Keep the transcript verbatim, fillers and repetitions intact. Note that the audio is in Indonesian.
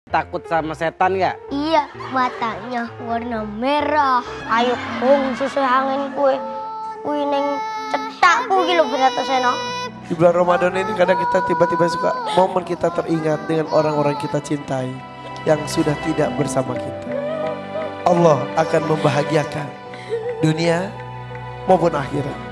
Takut sama setan gak? Iya, matanya warna merah. Ayo kong sesuai angin kue. Kue neng cetakku gitu berata seno. Di bulan Ramadan ini kadang kita tiba-tiba suka momen kita teringat dengan orang-orang kita cintai yang sudah tidak bersama kita. Allah akan membahagiakan dunia maupun akhirat.